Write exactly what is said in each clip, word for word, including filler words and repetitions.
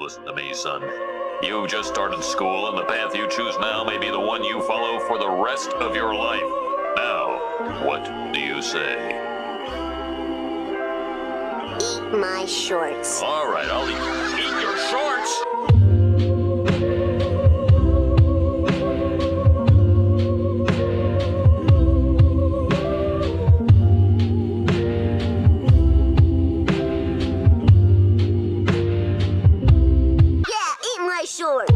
Listen to me, son. You've just started school, and the path you choose now may be the one you follow for the rest of your life. Now, what do you say? Eat my shorts. All right, I'll eat, eat your shorts. Short.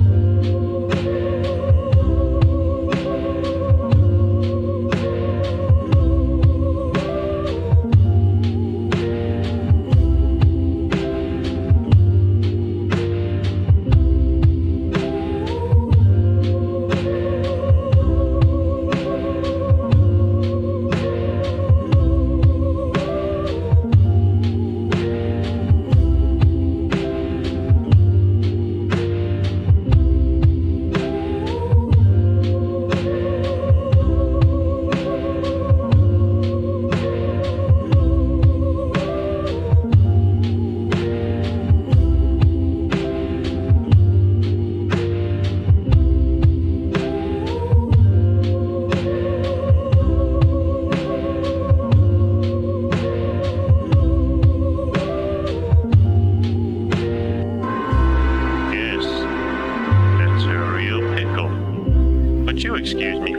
You excuse me.